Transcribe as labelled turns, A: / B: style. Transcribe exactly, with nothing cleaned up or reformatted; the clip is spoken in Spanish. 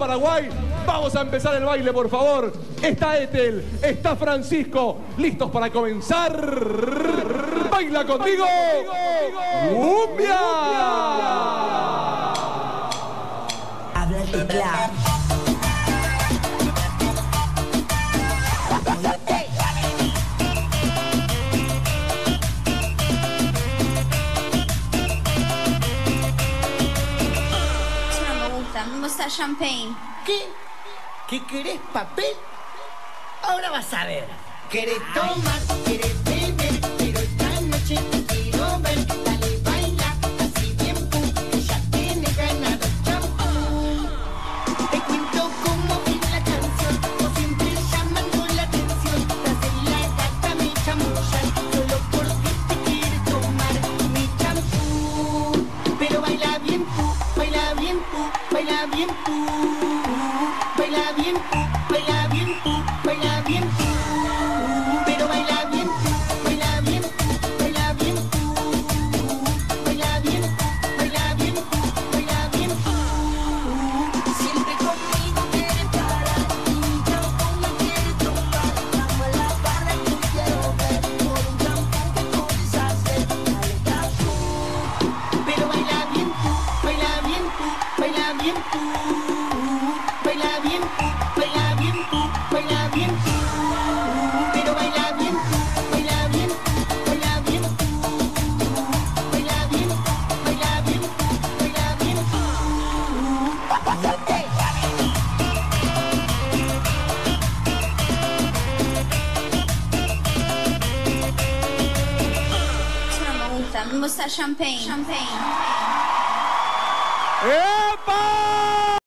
A: Paraguay. Vamos a empezar el baile, por favor. Está Ethel, está Francisco, listos para comenzar. ¡Baila contigo! ¡Cumbia!
B: Háblate claro.
C: Me gusta champagne.
B: ¿Qué? ¿Qué querés, papel? Ahora vas a ver. ¿Querés tomar? ¿Querés beber? Pero esta noche te quiero ver. Dale, baila, así bien pum, que ya tiene ganado champú. Te cuento cómo es la canción, vos siempre llamando la atención. Tras en la gata me chamullan, solo porque te quiere tomar mi champú. Pero baila bien pu, baila bien pu, baila bien pu. Baila bien pu, baila bien pu, baila bien pu. Pero baila bien pu, baila bien pu, baila bien pu. Baila bien pu, baila bien pu, baila bien pu. Siempre conmigo quiere parar y mi champú me quiere tomar. Vamos a la barra que quiero ver por un champú que puedes hacer. Dale champú. Pero baila bien pu, baila bien pu, baila bien pu. Baila bien pu, baila bien pu, baila bien pu. Pero baila bien pu, baila bien pu, baila bien pu. Baila bien pu, baila bien pu, baila bien pu.
C: Eso no me gusta. Me gusta champagne. Champagne.
A: ¡Epa!